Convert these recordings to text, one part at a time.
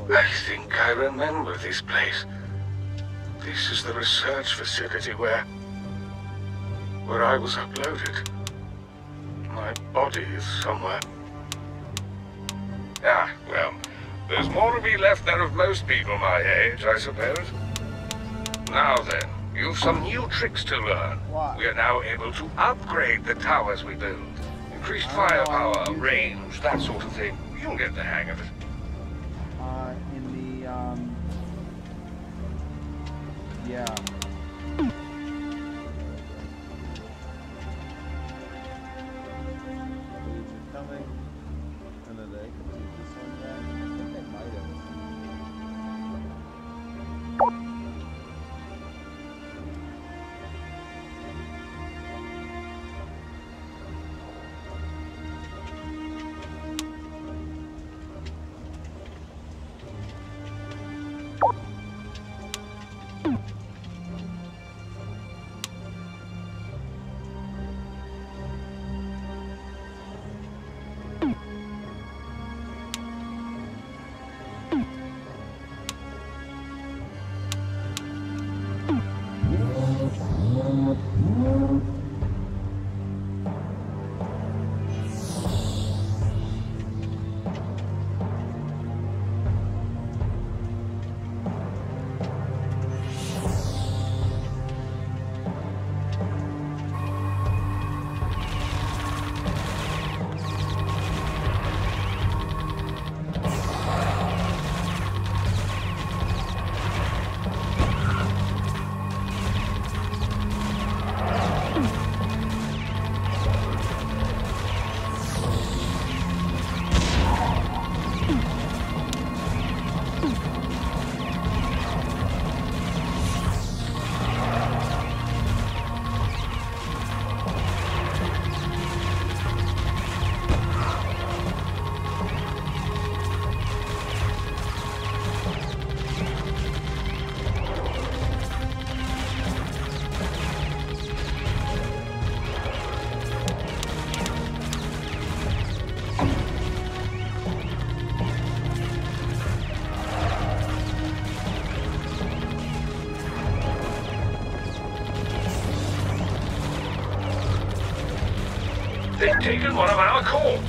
I think I remember this place. This is the research facility where I was uploaded. My body is somewhere. Ah, well, there's more to be left there of most people my age, I suppose. Now then, you've some new tricks to learn. What? We are now able to upgrade the towers we build. Increased firepower, range, that sort of thing. You'll get the hang of it. Yeah. Coming. And then they can do this one back. I think they might have. They've taken one of our cores.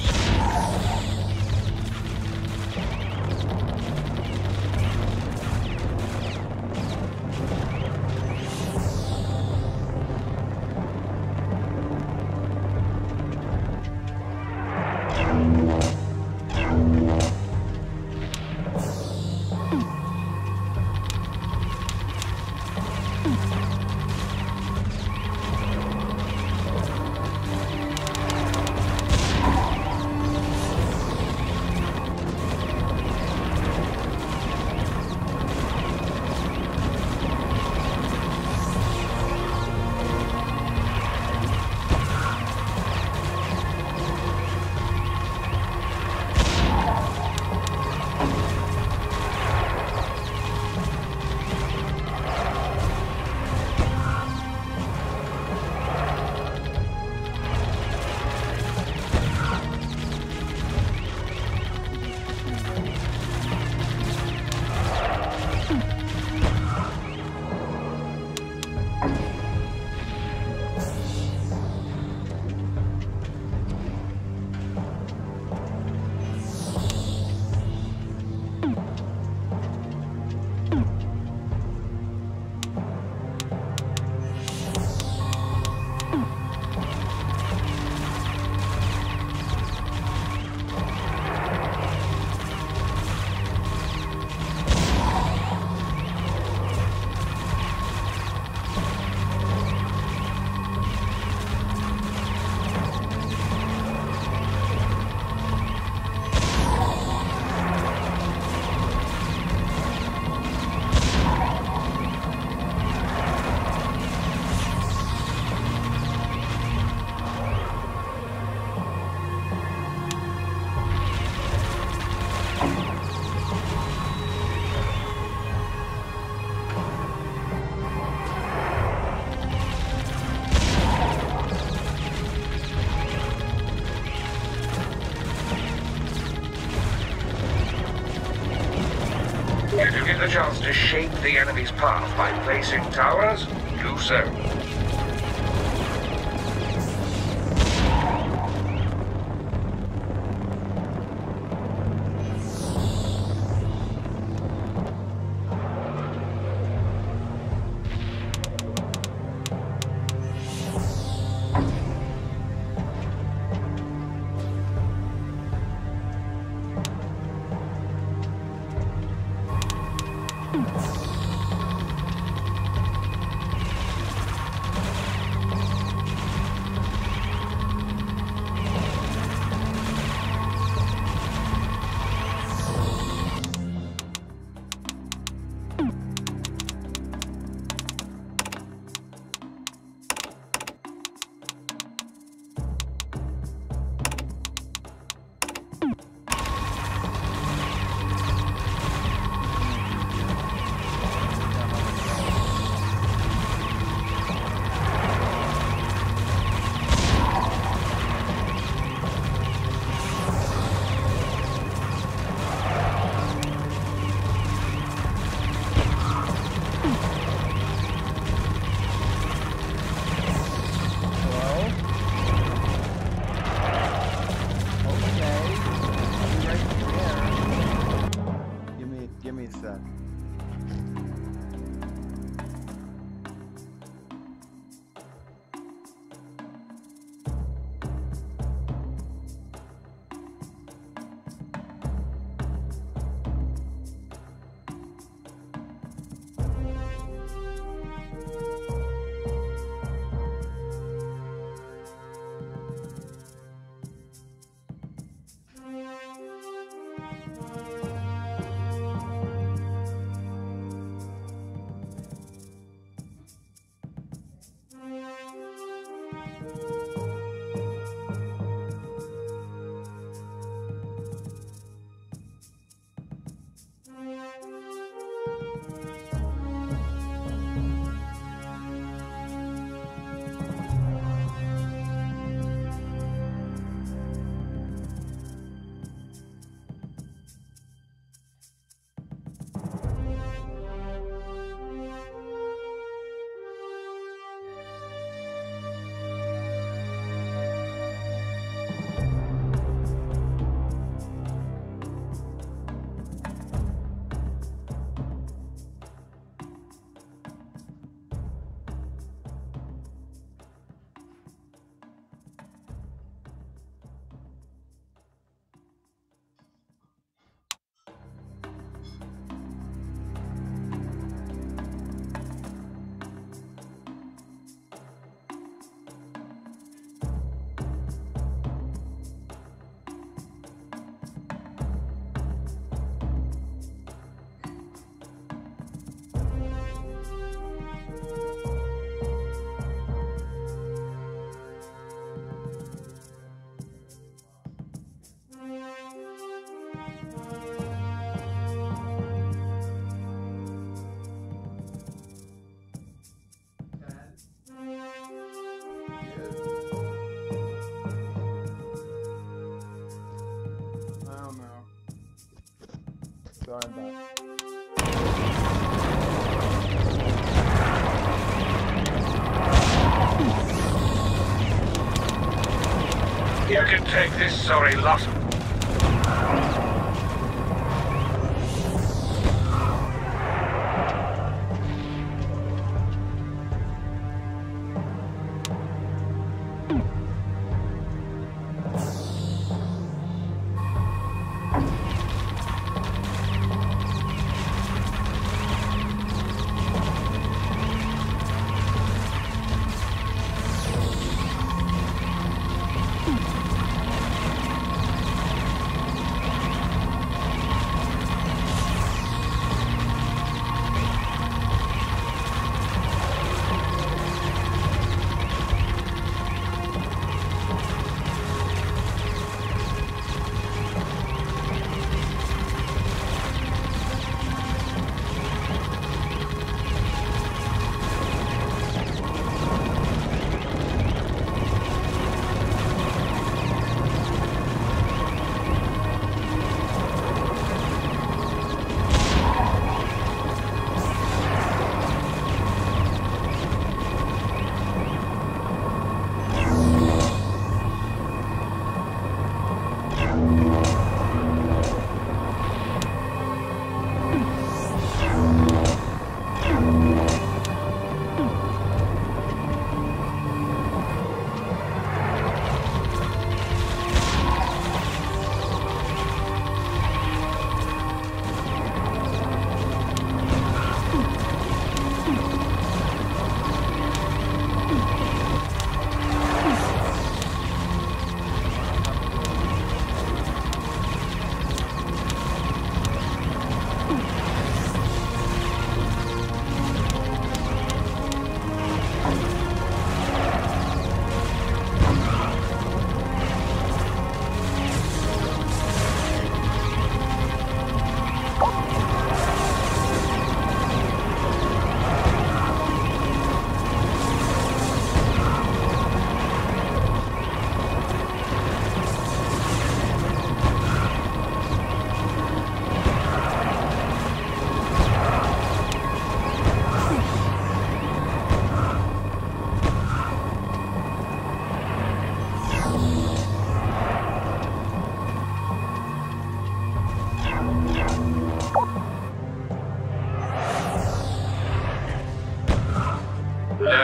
get the chance to shape the enemy's path by placing towers, do so. Give me a sec. Sorry about You can take this sorry lot.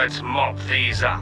Let's mop these up.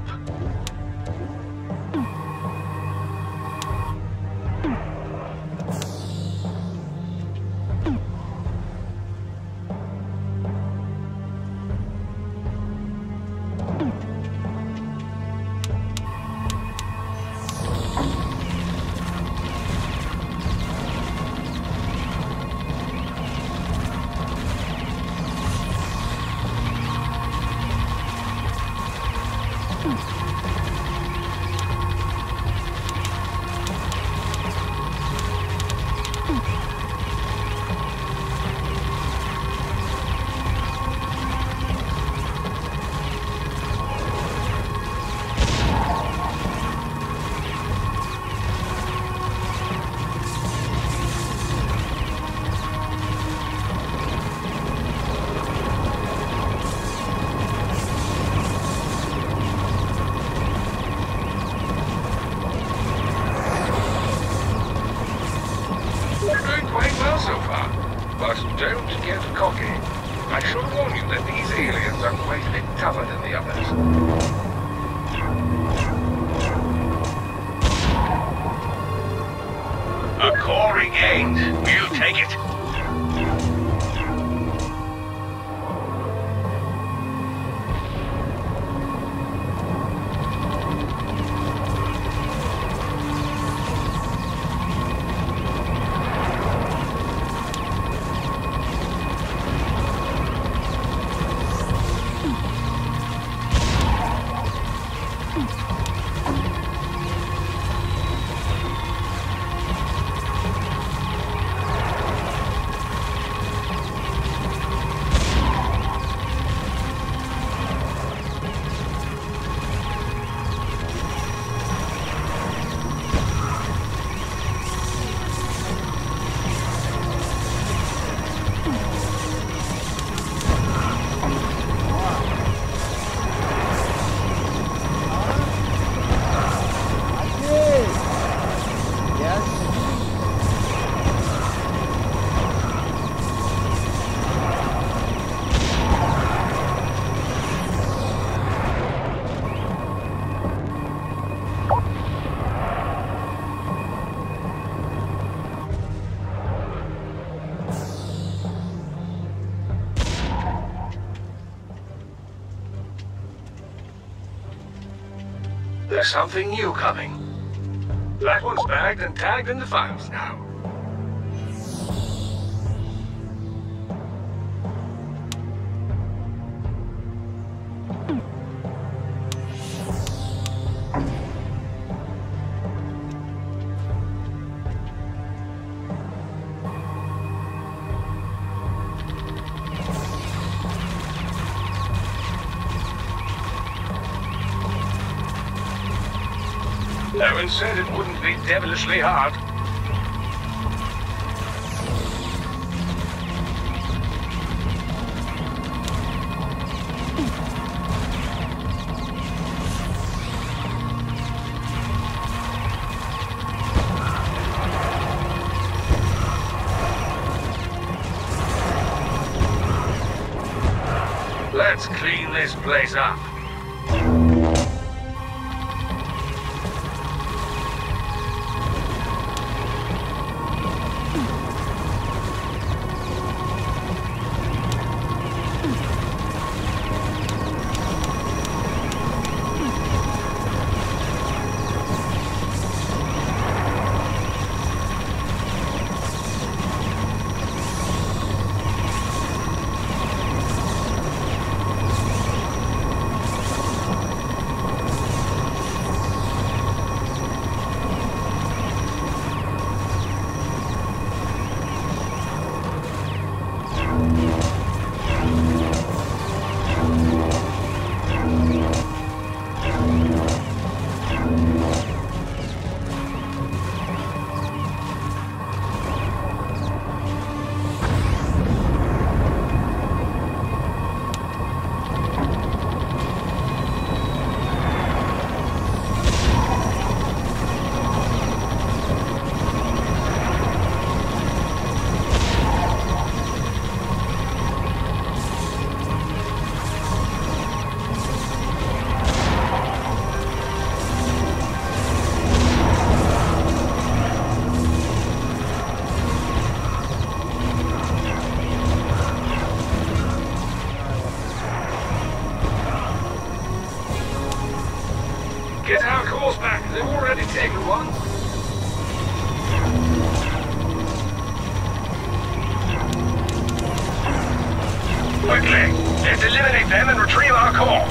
Don't get cocky. I should warn you that these aliens are quite a bit tougher than the others. A core regained. We'll take it. There's something new coming. That one's bagged and tagged in the files now. Owen said it wouldn't be devilishly hard. Let's clean this place up. Exactly. Let's eliminate them and retrieve our core.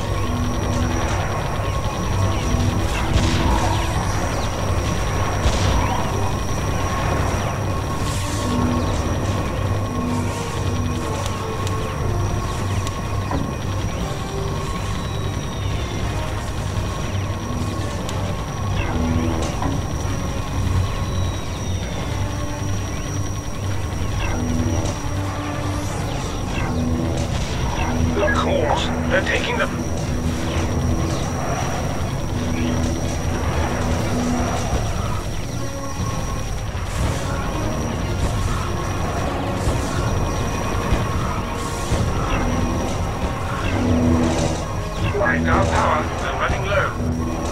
They're taking them. Right, our power. They're running low.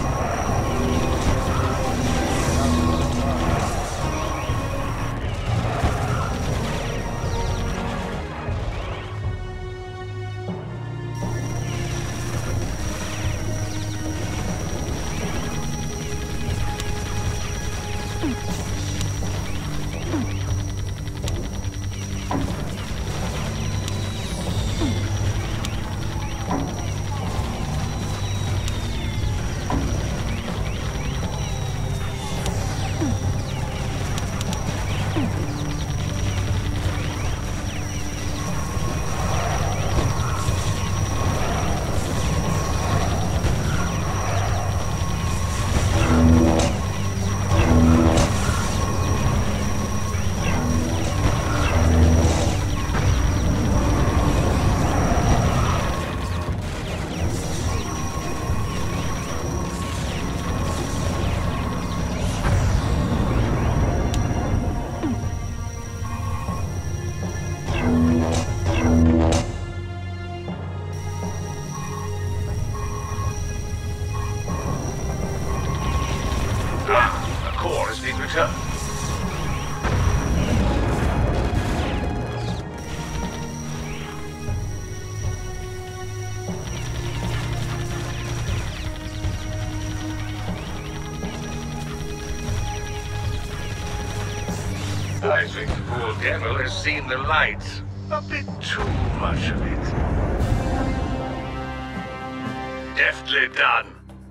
Return. I think the poor devil has seen the light. A bit too much of it. Deftly done.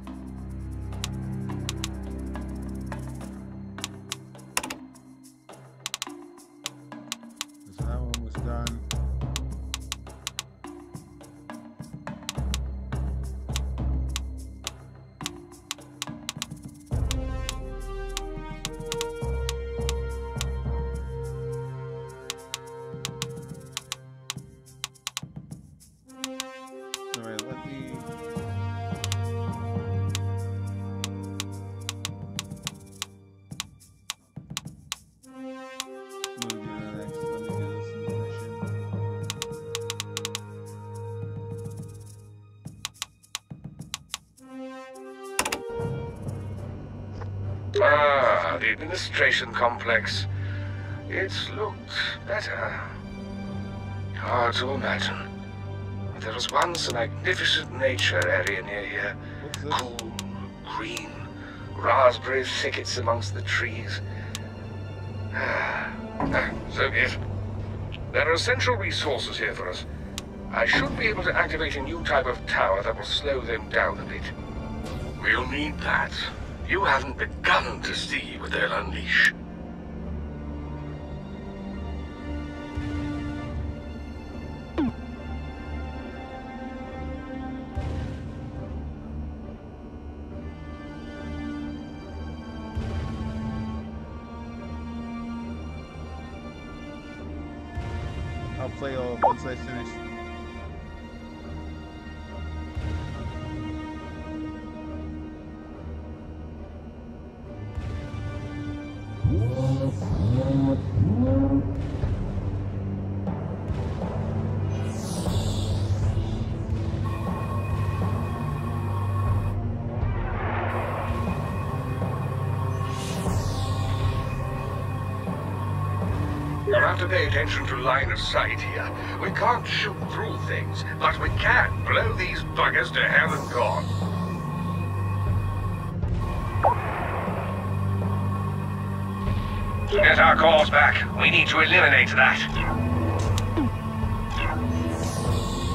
Ah, the administration complex. It's looked better. Hard to imagine. There was once a magnificent nature area near here. Cool, green, raspberry thickets amongst the trees. So be it. There are essential resources here for us. I should be able to activate a new type of tower that will slow them down a bit. We'll need that. You haven't begun to see what they'll unleash. I'll play all once I finish. You'll have to pay attention to line of sight here. We can't shoot through things, but we can blow these buggers to hell and gone. To get our cores back, we need to eliminate that.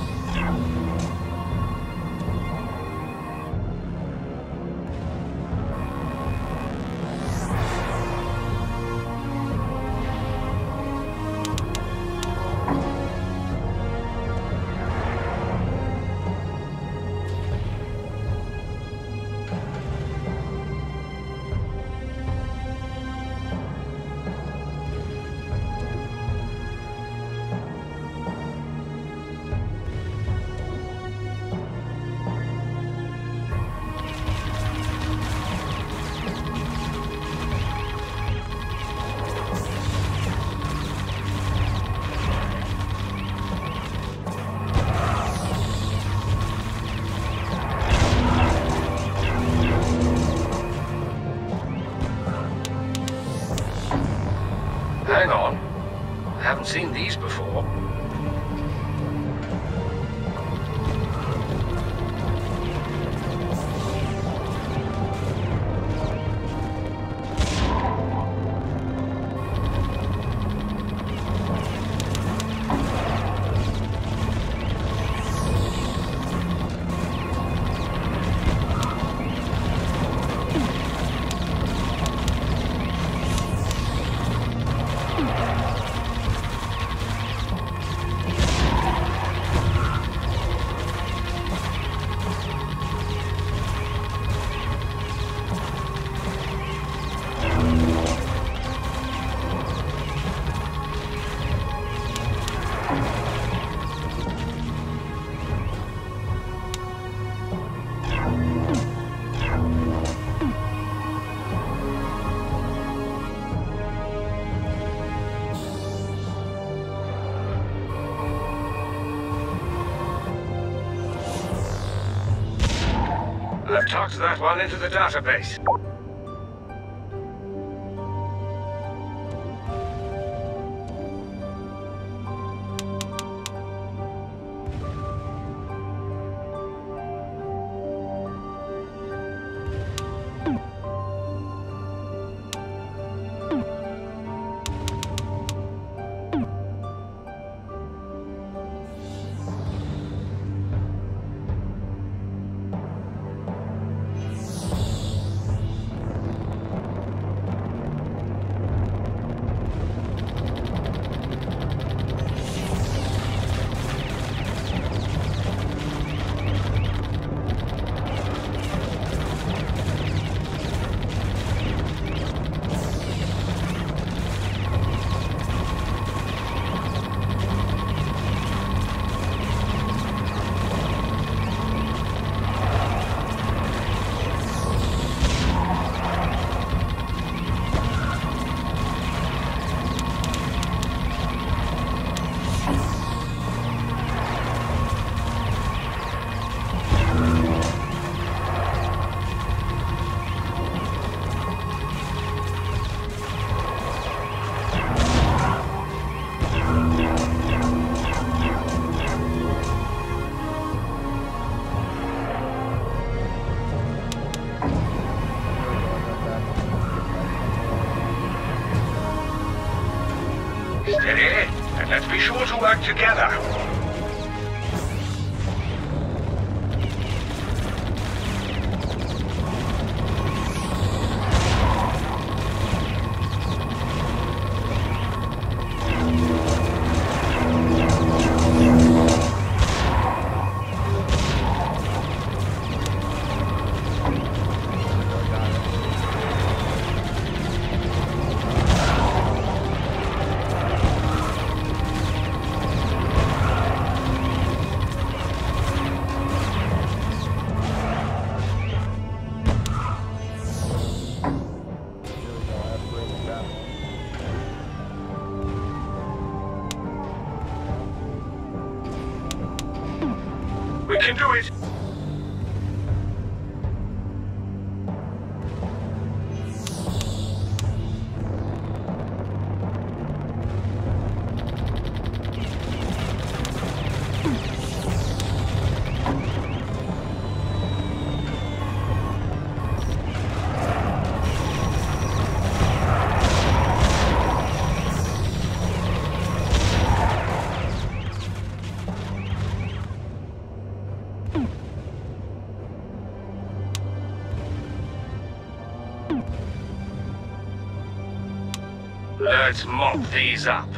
seen these before. I've tucked that one into the database. Steady, and let's be sure to work together. We can do it! Let's mop these up.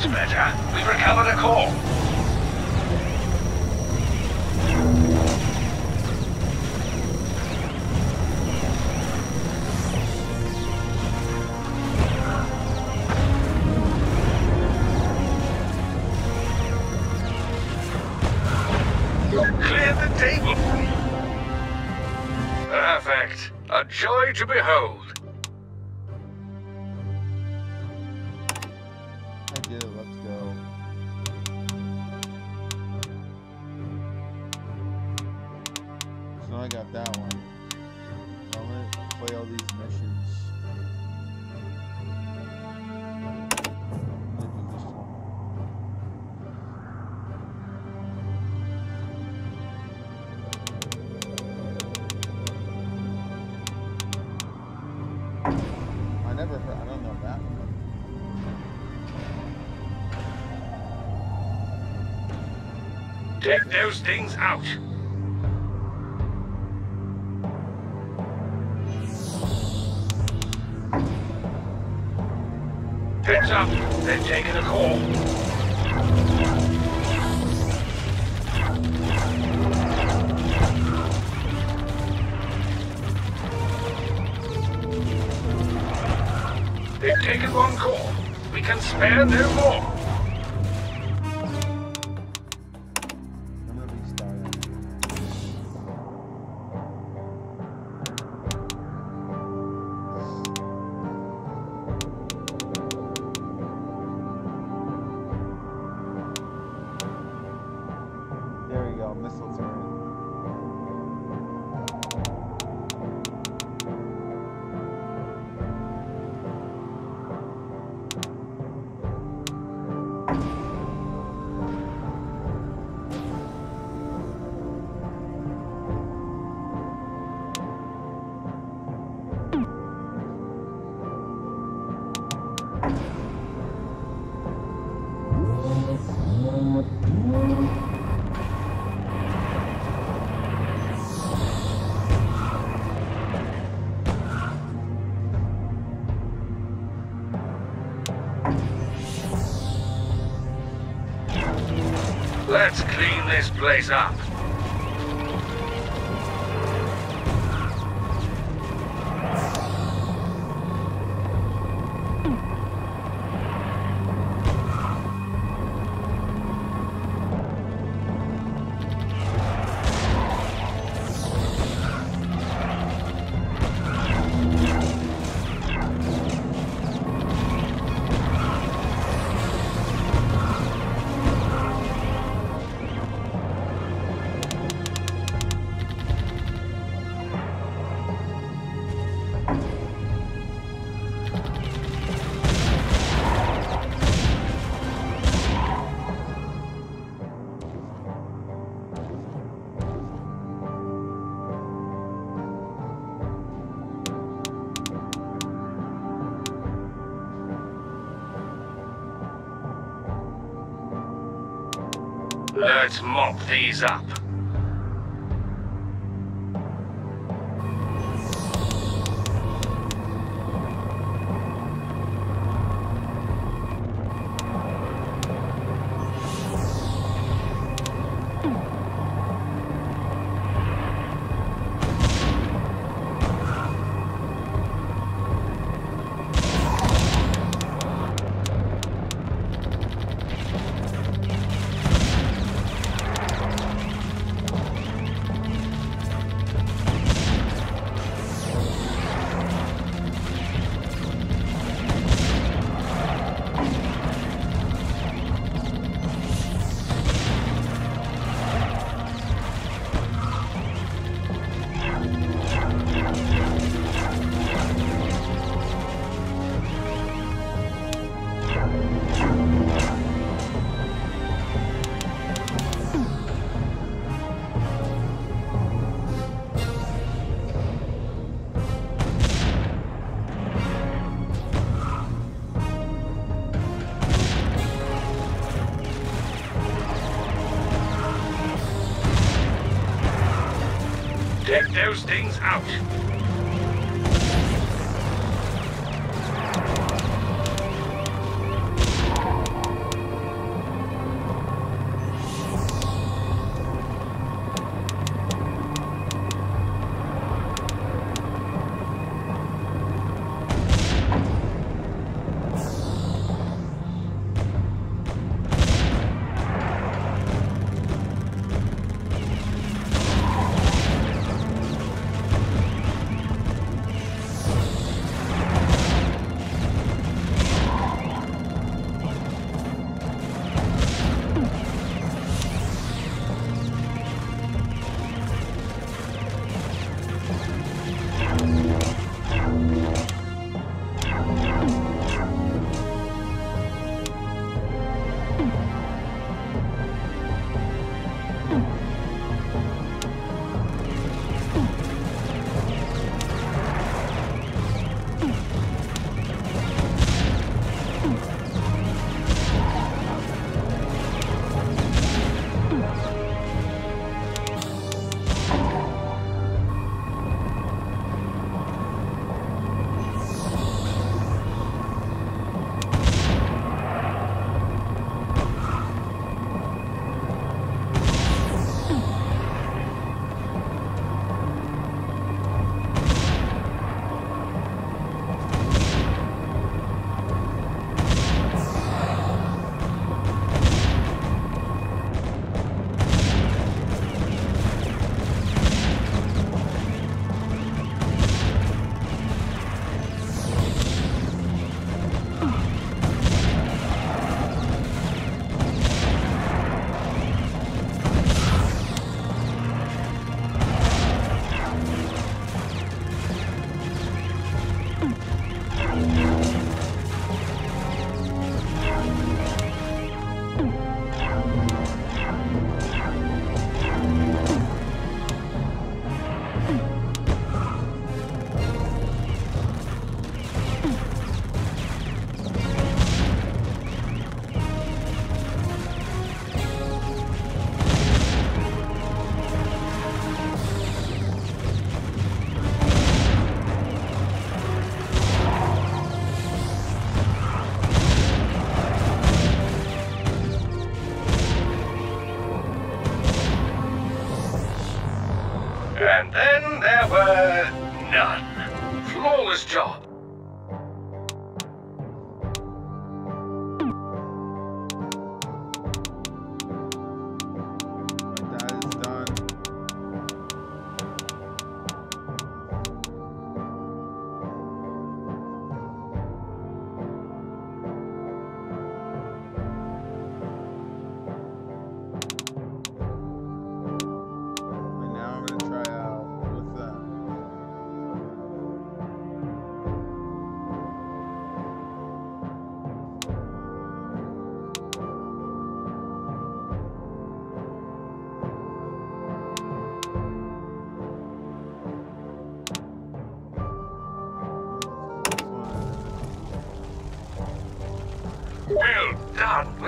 That's better. We've recovered a core. Cleared the table. Perfect. A joy to behold. I do, let's go. So I got that one. So I'm gonna play all these missions. I'm gonna do this one. I don't know that one. Take those things out. Heads up, they're taking a call. They've taken one core. We can spare no more. I'm gonna restart it. There we go, missile turret. Let's clean this place up. Let's mop these up. Take those things out.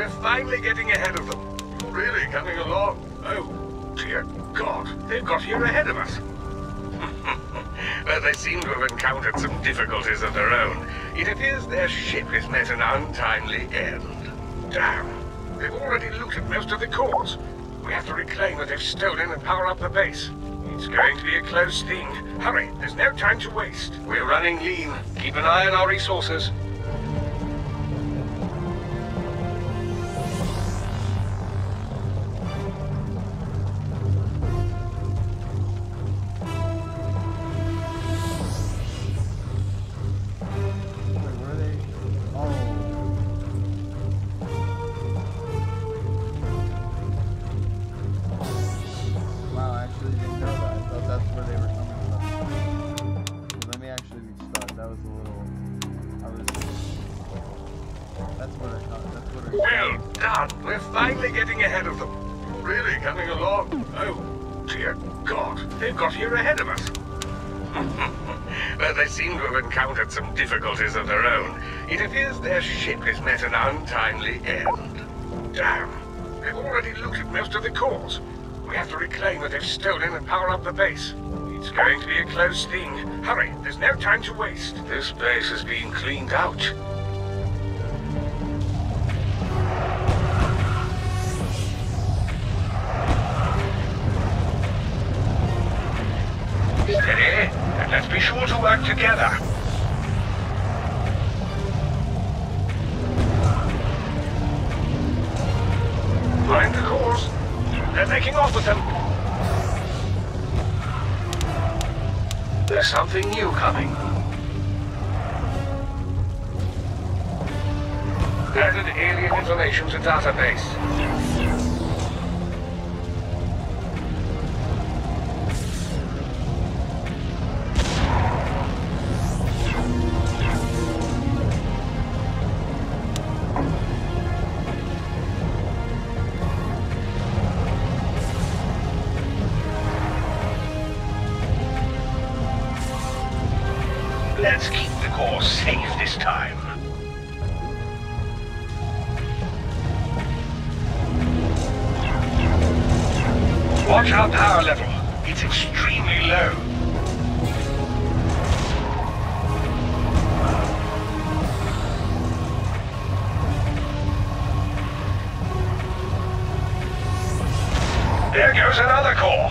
we're finally getting ahead of them. Really coming along. Oh, dear God, they've got here ahead of us. Well, they seem to have encountered some difficulties of their own. It appears their ship has met an untimely end. Damn, they've already looted most of the cores. We have to reclaim what they've stolen and power up the base. It's going to be a close thing. Hurry, there's no time to waste. We're running lean. Keep an eye on our resources. Well done. We're finally getting ahead of them. Really coming along. Oh, dear God. They've got here ahead of us. Well, they seem to have encountered some difficulties of their own. It appears their ship has met an untimely end. Damn. They've already looted most of the cores. We have to reclaim what they've stolen and power up the base. It's going to be a close thing. Hurry, there's no time to waste. This base is being cleaned out. Steady, and let's be sure to work together. Find the cores. They're taking off with them. There's something new coming. Added alien information to database. Let's keep the core safe this time. Watch our power level. It's extremely low. There goes another core.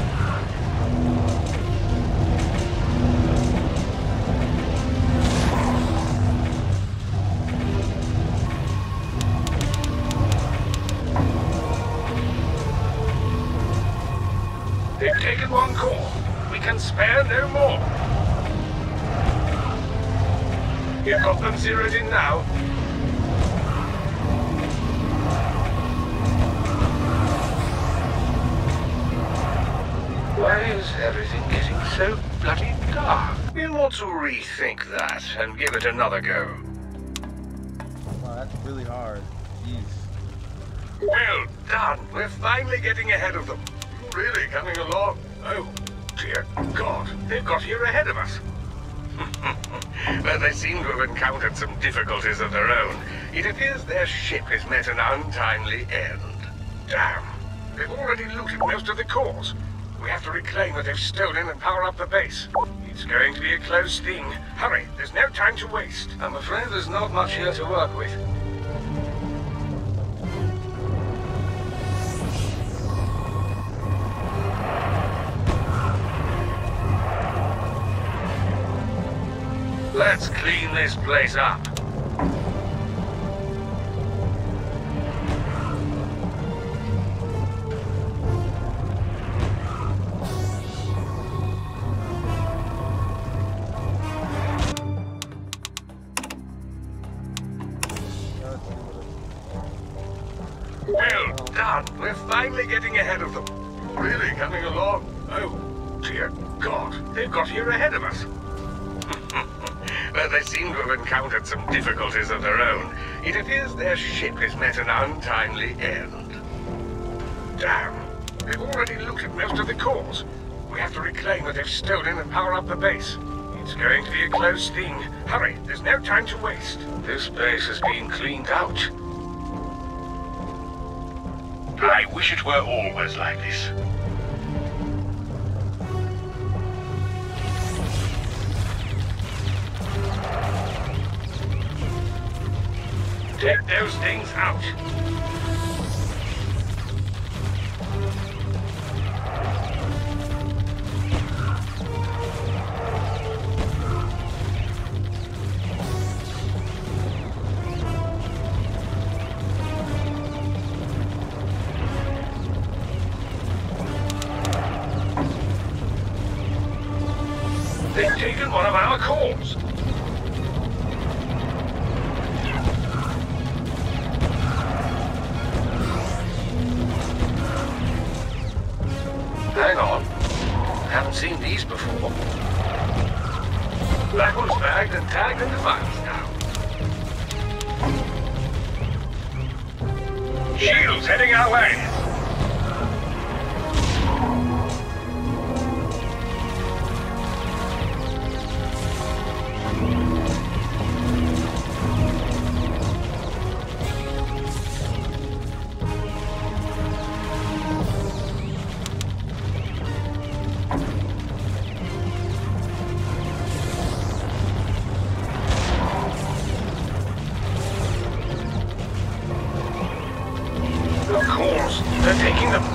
They've taken one core. We can spare no more. You've got them zeroed in now. Why is everything getting so bloody dark? We'll want to rethink that and give it another go. Wow, that's really hard. Jeez. Well done. We're finally getting ahead of them. Really coming along. Oh, dear God. They've got here ahead of us. Well, they seem to have encountered some difficulties of their own. It appears their ship has met an untimely end. Damn. They've already looted most of the cores. We have to reclaim what they've stolen and power up the base. It's going to be a close thing. Hurry, there's no time to waste. I'm afraid there's not much here to work with. Let's clean this place up. Well done. We're finally getting ahead of them. Really coming along. Oh, dear God. They've got here ahead of us. Well, they seem to have encountered some difficulties of their own. It appears their ship has met an untimely end. Damn. They've already looted most of the cores. We have to reclaim what they've stolen and power up the base. It's going to be a close thing. Hurry, there's no time to waste. This base is being cleaned out. I wish it were always like this. Take those things out. They've taken one of our cores. Hang on. Haven't seen these before. That one's bagged and tagged in the files now. Shields heading our way. They're taking them.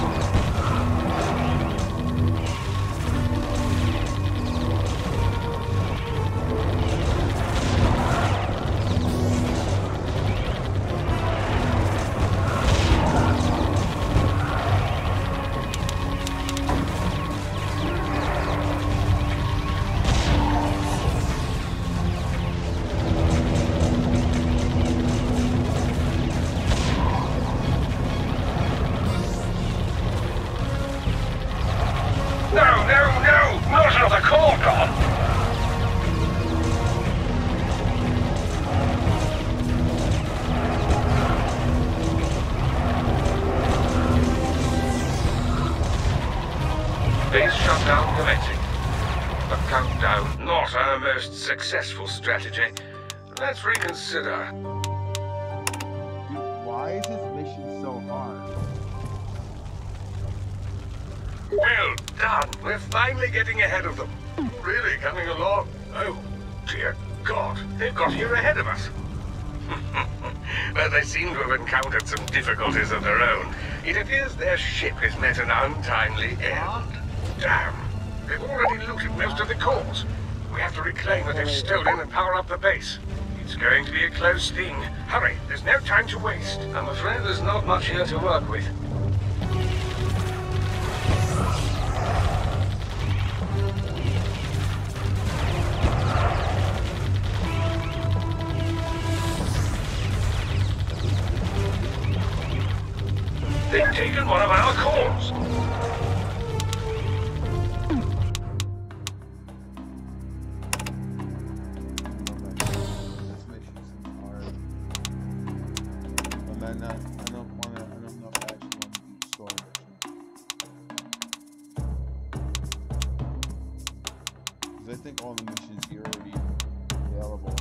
Not another core gone! Base shutdown commencing. A countdown, not our most successful strategy. Let's reconsider. Dude, why is this mission so hard? Well done. We're finally getting ahead of them. Really coming along? Oh, dear God. They've got here ahead of us. But they seem to have encountered some difficulties of their own. It appears their ship has met an untimely end. Damn. They've already looted most of the cores. We have to reclaim what they've stolen and power up the base. It's going to be a close thing. Hurry, there's no time to waste. I'm afraid there's not much here to work with. They've taken one of our cores. This mission seems hard. But man, I don't know if I actually want to do the story mission. Because I think all the missions here are already available.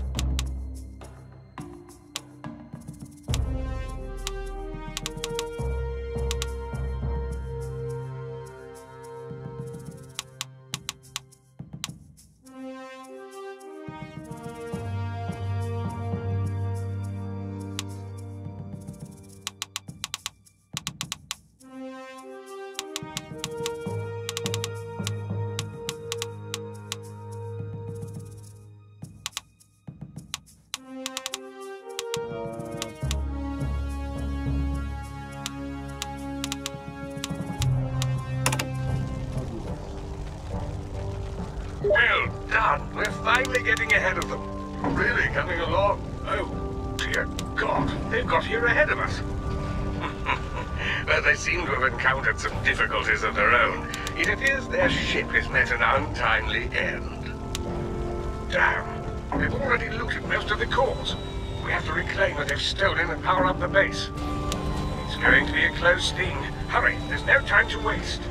Well done. We're finally getting ahead of them. Really coming along? Oh, dear God. They've got here ahead of us. But they seem to have encountered some difficulties of their own. It appears their ship has met an untimely end. Damn. They've already looted most of the cores. We have to reclaim what they've stolen and power up the base. It's going to be a close thing. Hurry, there's no time to waste.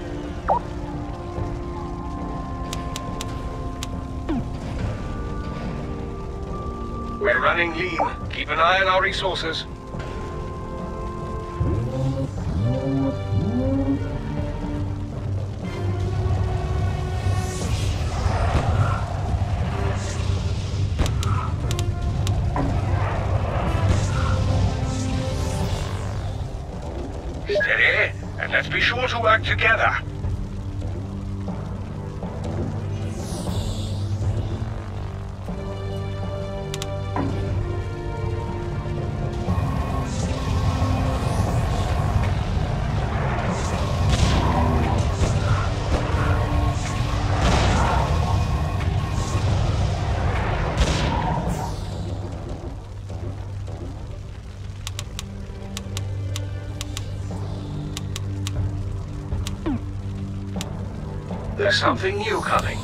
We're running lean. Keep an eye on our resources. Steady, and let's be sure to work together. There's something new coming.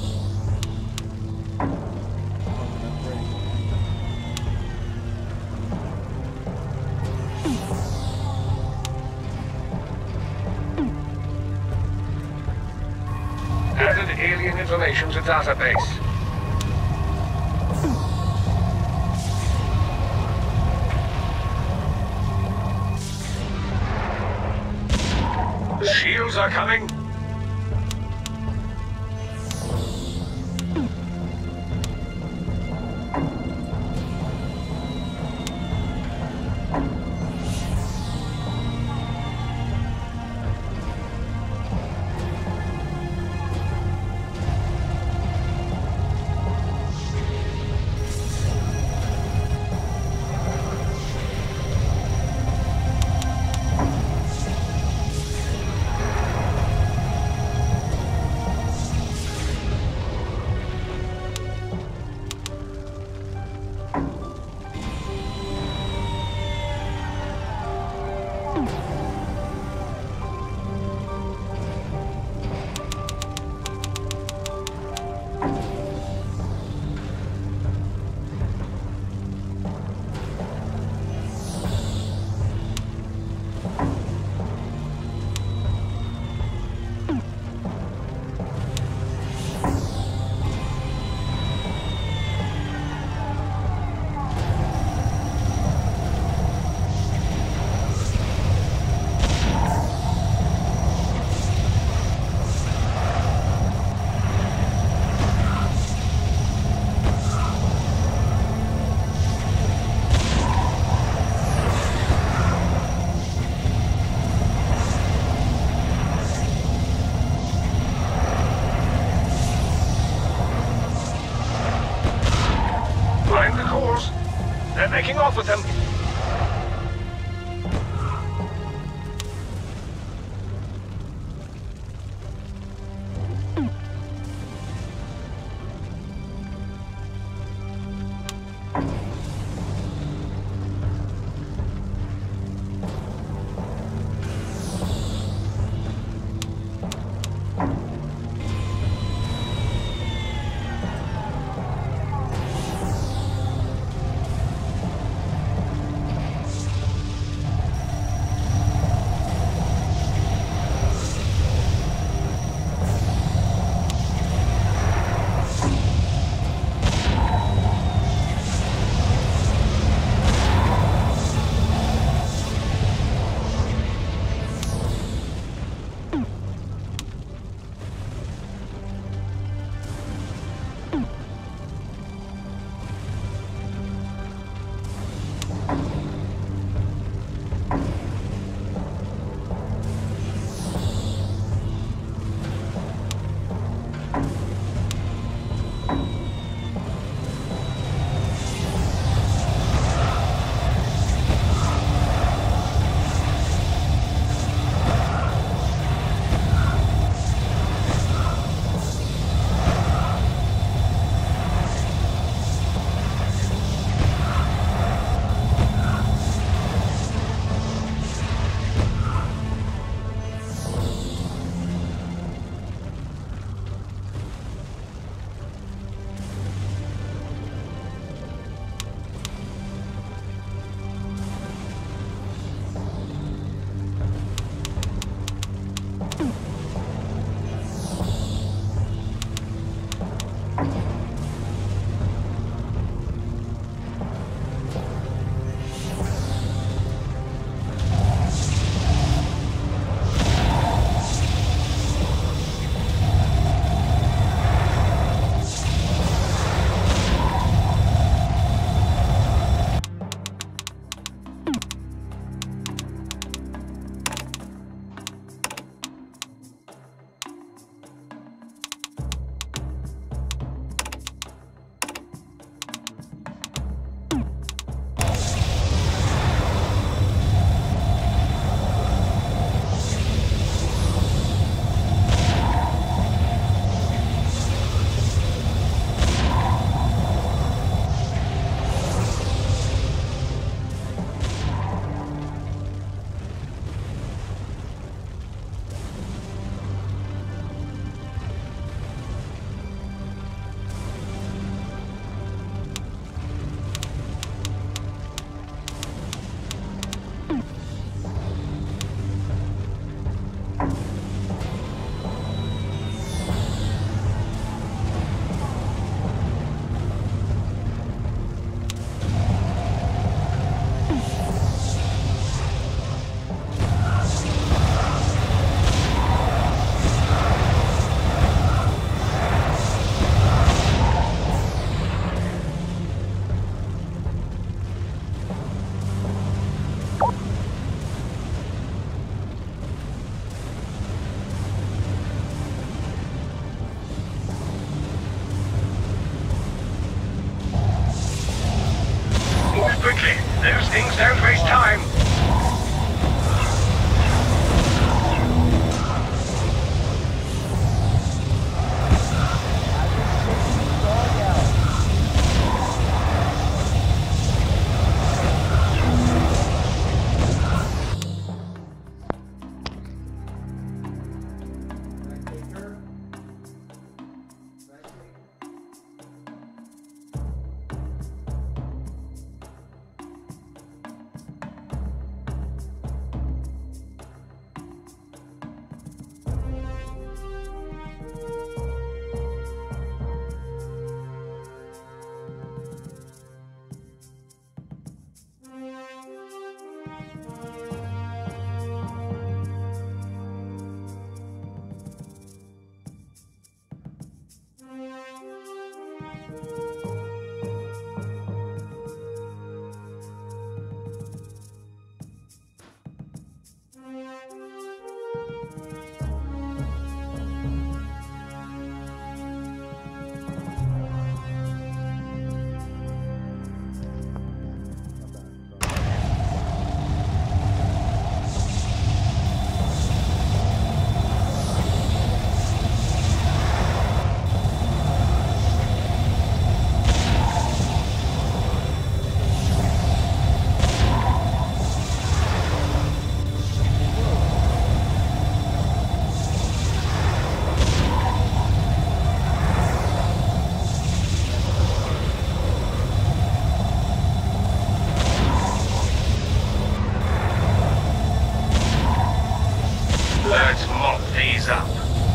Added alien information to database. The shields are coming. Ease up.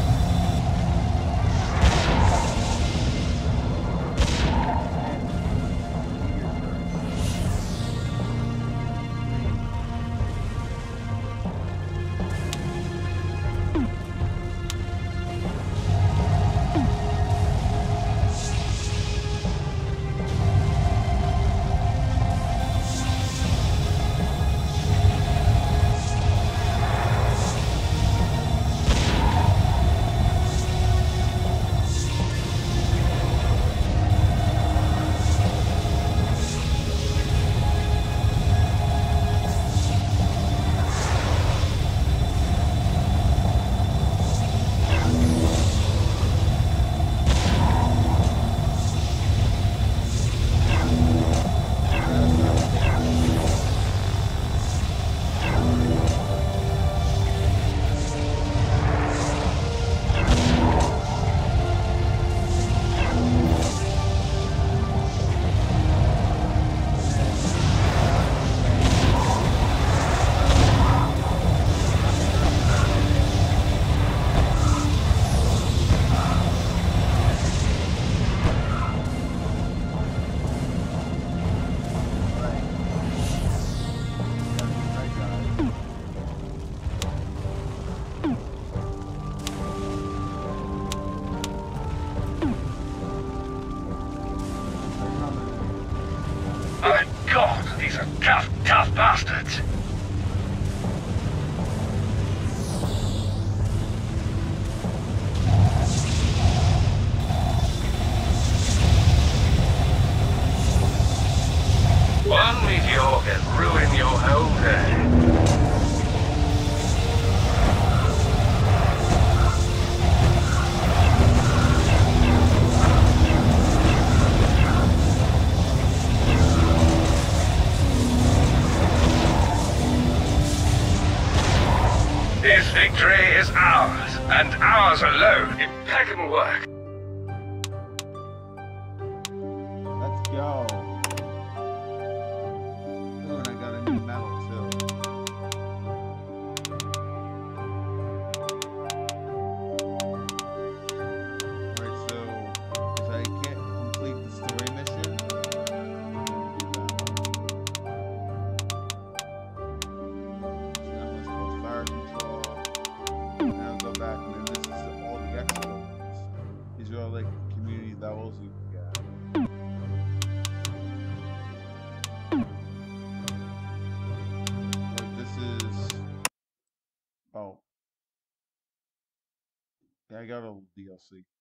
My God, these are tough bastards. One meteor can ruin your whole day. This victory is ours, and ours alone. Impeccable work. Let's go. Ooh, and I got a new medal too. Alright, so if I can't complete the story mission, I'm gonna do that one. So that one's called Fire Control. Now go back, and then this is all the extra ones. These are all like community levels you can get. Like this is, oh, yeah, I got a little DLC.